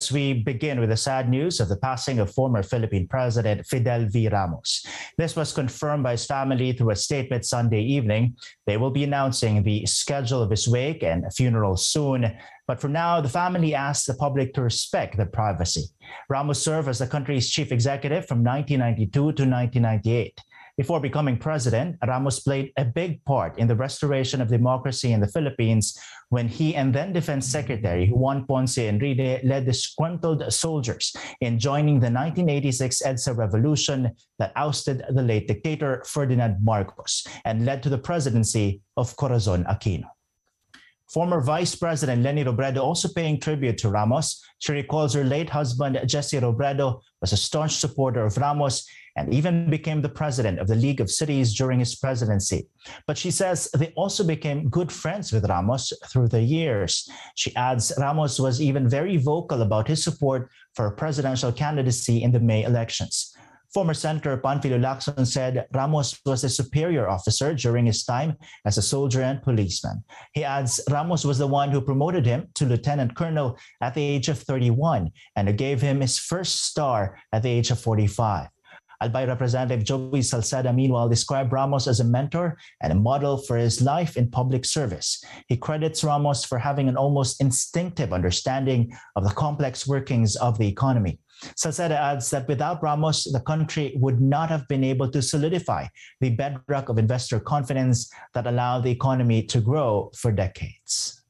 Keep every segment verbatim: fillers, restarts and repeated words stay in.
sports, we begin with the sad news of the passing of former Philippine President Fidel V. Ramos. This was confirmed by his family through a statement Sunday evening. They will be announcing the schedule of his wake and funeral soon. But for now, the family asks the public to respect their privacy. Ramos served as the country's chief executive from nineteen ninety-two to nineteen ninety-eight. Before becoming president, Ramos played a big part in the restoration of democracy in the Philippines when he and then Defense Secretary Juan Ponce Enrile led disgruntled soldiers in joining the nineteen eighty-six EDSA revolution that ousted the late dictator Ferdinand Marcos and led to the presidency of Corazon Aquino. Former Vice President Leni Robredo also paying tribute to Ramos. She recalls her late husband, Jesse Robredo, was a staunch supporter of Ramos and even became the president of the League of Cities during his presidency. But she says they also became good friends with Ramos through the years. She adds Ramos was even very vocal about his support for a presidential candidacy in the May elections. Former Senator Panfilo Lacson said Ramos was a superior officer during his time as a soldier and policeman. He adds Ramos was the one who promoted him to lieutenant colonel at the age of thirty-one and who gave him his first star at the age of forty-five. Albay Representative Joey Salceda, meanwhile, described Ramos as a mentor and a model for his life in public service. He credits Ramos for having an almost instinctive understanding of the complex workings of the economy. Salceda adds that without Ramos, the country would not have been able to solidify the bedrock of investor confidence that allowed the economy to grow for decades.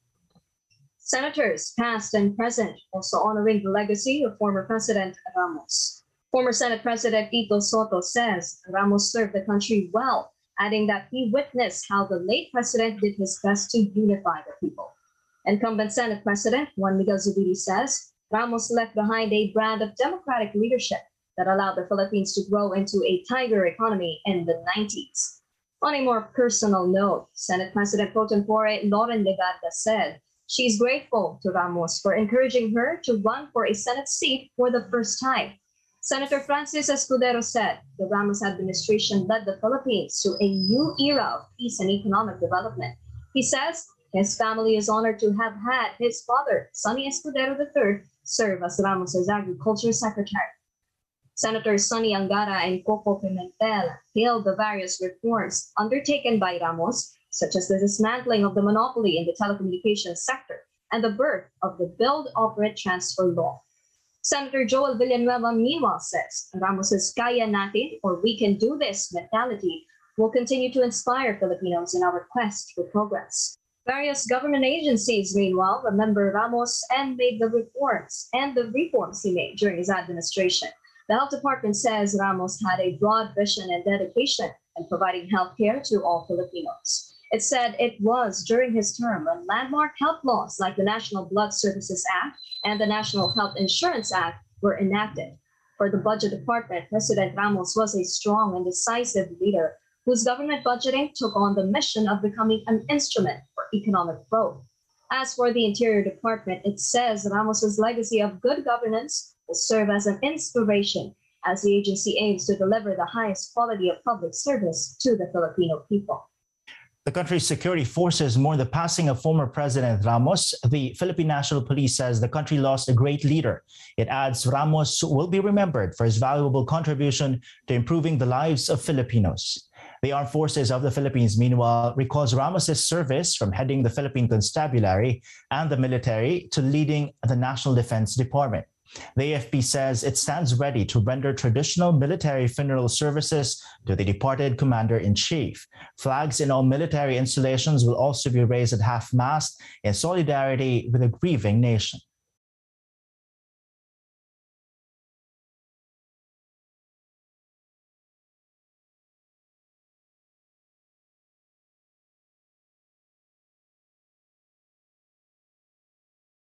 Senators, past and present, also honoring the legacy of former President Ramos. Former Senate President Tito Soto says Ramos served the country well, adding that he witnessed how the late president did his best to unify the people. Incumbent Senate President Juan Miguel Zubiri says Ramos left behind a brand of democratic leadership that allowed the Philippines to grow into a tiger economy in the nineties. On a more personal note, Senate President Pro Tempore Loren Legarda said she's grateful to Ramos for encouraging her to run for a Senate seat for the first time. Senator Francis Escudero said the Ramos administration led the Philippines to a new era of peace and economic development. He says his family is honored to have had his father, Sonny Escudero the third, serve as Ramos's Agriculture Secretary. Senators Sonny Angara and Coco Pimentel hailed the various reforms undertaken by Ramos, such as the dismantling of the monopoly in the telecommunications sector and the birth of the Build, Operate, Transfer law. Senator Joel Villanueva, meanwhile, says Ramos's Kaya Natin, or We Can Do This mentality, will continue to inspire Filipinos in our quest for progress. Various government agencies, meanwhile, remember Ramos and made the reforms and the reforms he made during his administration. The Health Department says Ramos had a broad vision and dedication in providing health care to all Filipinos. It said it was during his term when landmark health laws like the National Blood Services Act and the National Health Insurance Act were enacted. For the Budget Department, President Ramos was a strong and decisive leader whose government budgeting took on the mission of becoming an instrument for economic growth. As for the Interior Department, it says Ramos's legacy of good governance will serve as an inspiration as the agency aims to deliver the highest quality of public service to the Filipino people. The country's security forces mourn the passing of former President Ramos. The Philippine National Police says the country lost a great leader. It adds Ramos will be remembered for his valuable contribution to improving the lives of Filipinos. The Armed Forces of the Philippines, meanwhile, recalls Ramos's service from heading the Philippine Constabulary and the military to leading the National Defense Department. The A F P says it stands ready to render traditional military funeral services to the departed Commander-in-Chief. Flags in all military installations will also be raised at half-mast in solidarity with a grieving nation.